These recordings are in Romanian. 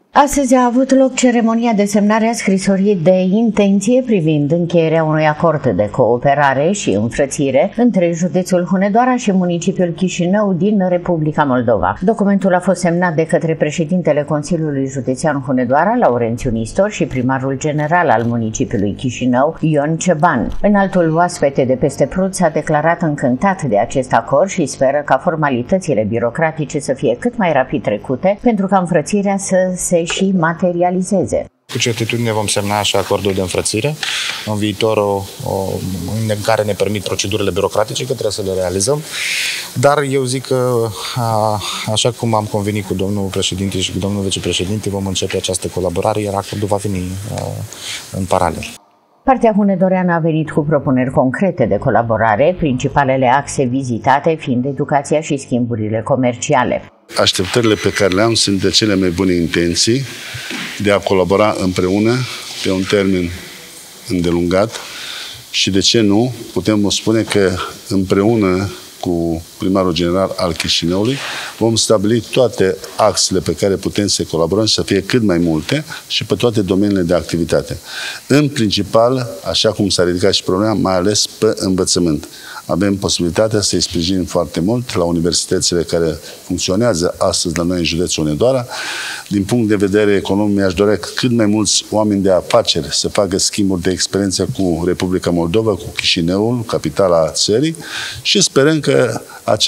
Astăzi a avut loc ceremonia de semnare a scrisorii de intenție privind încheierea unui acord de cooperare și înfrățire între județul Hunedoara și municipiul Chișinău din Republica Moldova. Documentul a fost semnat de către președintele Consiliului Județean Hunedoara, Laurențiu Nistor, și primarul general al municipiului Chișinău, Ion Ceban. Înaltul oaspete de peste Prut s-a declarat încântat de acest acord și speră ca formalitățile birocratice să fie cât mai rapid trecute pentru ca înfrățirea să se și materializeze. Cu certitudine vom semna și acordul de înfrățire în viitor, în care ne permit procedurile birocratice, că trebuie să le realizăm. Dar eu zic că, așa cum am convenit cu domnul președinte și cu domnul vicepreședinte, vom începe această colaborare, iar acordul va veni în paralel. Partea hunedoreană a venit cu propuneri concrete de colaborare, principalele axe vizitate fiind educația și schimburile comerciale. Așteptările pe care le am sunt de cele mai bune intenții de a colabora împreună pe un termen îndelungat și, de ce nu, putem spune că împreună cu primarul general al Chișinăului vom stabili toate axele pe care putem să colaborăm și să fie cât mai multe și pe toate domeniile de activitate. În principal, așa cum s-a ridicat și problema, mai ales pe învățământ. Avem posibilitatea să-i sprijinim foarte mult la universitățile care funcționează astăzi la noi în județul Hunedoara. Din punct de vedere economic, mi-aș dorea cât mai mulți oameni de afaceri să facă schimburi de experiență cu Republica Moldova, cu Chișinăul, capitala țării, și sperăm că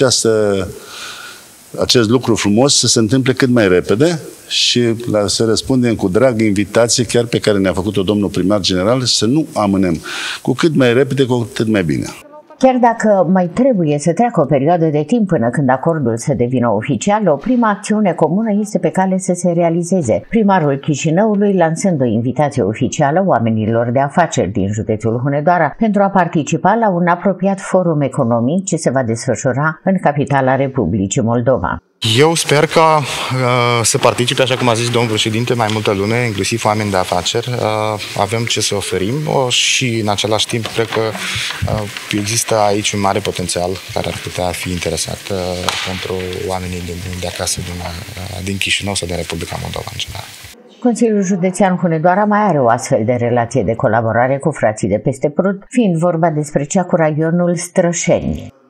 acest lucru frumos să se întâmple cât mai repede și să răspundem cu drag invitație chiar pe care ne-a făcut-o domnul primar general, să nu amânăm. Cu cât mai repede, cu atât mai bine. Chiar dacă mai trebuie să treacă o perioadă de timp până când acordul să devină oficial, o prima acțiune comună este pe cale să se realizeze. Primarul Chișinăului lansând o invitație oficială oamenilor de afaceri din județul Hunedoara pentru a participa la un apropiat forum economic ce se va desfășura în capitala Republicii Moldova. Eu sper ca să participe, așa cum a zis domnul președinte, mai multă lume, inclusiv oameni de afaceri. Avem ce să oferim și, în același timp, cred că există aici un mare potențial care ar putea fi interesat pentru oamenii de acasă, din Chișinău sau din Republica Moldova în general. Consiliul Județean Hunedoara mai are o astfel de relație de colaborare cu frații de peste Prut, fiind vorba despre cea cu raionul Strășeni.